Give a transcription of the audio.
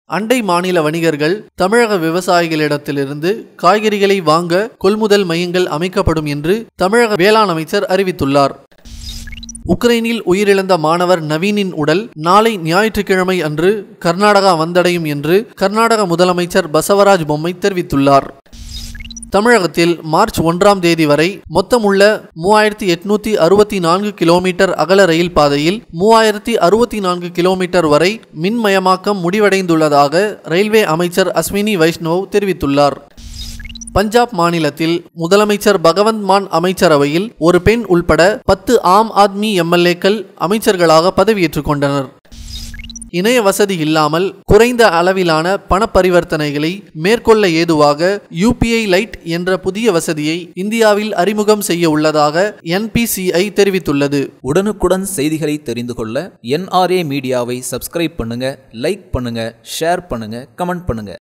அண்டை மாநில வணிகர்கள் தமிழக விவசாயிகளிடத்திலிருந்து காய்கறிகளை வாங்க கொள்முதல் மையங்கள் அமைக்கப்படும் என்று தமிழக வேளாண் அமைச்சர் அறிவித்துள்ளார். உக்ரைனில் உயிரிழந்த மாணவர் நவீனின் உடல் நாளை ஞாயிற்றுக்கிழமை அன்று கர்நாடகா வந்தடையும் என்று கர்நாடக முதலமைச்சர் பசவராஜ் பொம்மை தெரிவித்துள்ளார். தமிழகத்தில் மார்ச் 1ஆம் தேதி வரை மொத்தமுள்ள 3864 கிலோமீட்டர் அகல ரயில் பாதையில் 3064 கிலோமீட்டர் வரை மின்மயமாக்கம் முடிவடைந்துள்ளதாக ரயில்வே அமைச்சர் அஸ்வினி வைஷ்ணவ் தெரிவித்துள்ளார். பஞ்சாப் மாநிலத்தில் முதலமைச்சர் பகவந்த் மான் அமைச்சரவையில் ஒரு பெண் உள்பட 10 ஆம் ஆத்மி எம்எல்ஏக்கள் அமைச்சர்களாக பதவியேற்றுக் கொண்டனர். இணைய வசதி இல்லாமல் குறைந்த அளவிலான பண பரிவர்த்தனைகளை மேற்கொள்ள ஏதுவாக UPI லைட் என்ற புதிய வசதியை இந்தியாவில் அறிமுகம் செய்ய உள்ளதாக NPCI தெரிவித்துள்ளது. உடனுக்குடன் செய்திகளை தெரிந்து கொள்ள NRA மீடியாவை சப்ஸ்கிரைப் பண்ணுங்க, லைக் பண்ணுங்க, ஷேர் பண்ணுங்க, கமெண்ட் பண்ணுங்க.